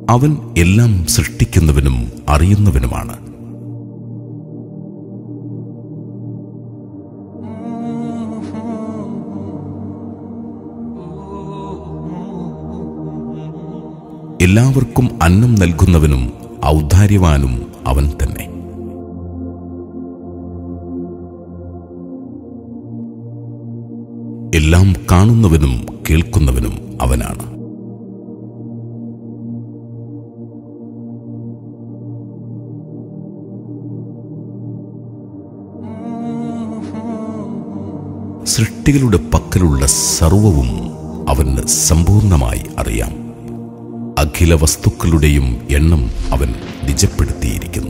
അവൻ എല്ലാം സൃഷ്ടിക്കുന്നവനും അറിയുന്നവനുമാണ്. എല്ലാവർക്കും അന്നം നൽകുന്നവനും ഔദാര്യവാനും അവൻ തന്നെ. എല്ലാം കാണുന്നവനും കേൾക്കുന്നവനും അവനാണ്. സൃഷ്ടികളുടെ പക്കലുള്ള സർവവും അവന് സമ്പൂർണമായി അറിയാം. അഖില വസ്തുക്കളുടെയും എണ്ണം അവൻ നിജപ്പെടുത്തിയിരിക്കുന്നു.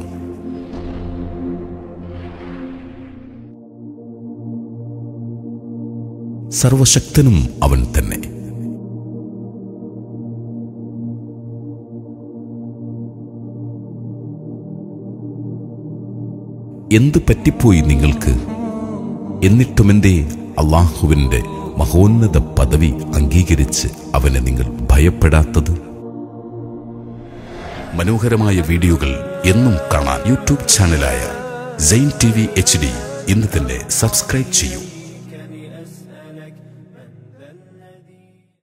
സർവശക്തനും അവൻ തന്നെ. എന്ത് പറ്റിപ്പോയി നിങ്ങൾക്ക്? എന്നിട്ടുമെന്തേ അള്ളാഹുവിൻ്റെ മഹോന്നത പദവി അംഗീകരിച്ച് അവനെ നിങ്ങൾ ഭയപ്പെടാത്തത്? മനോഹരമായ വീഡിയോകൾ എന്നും കാണാൻ യൂട്യൂബ് ചാനലായ Zain TV HD ഇന്ന് തന്നെ സബ്സ്ക്രൈബ് ചെയ്യൂ.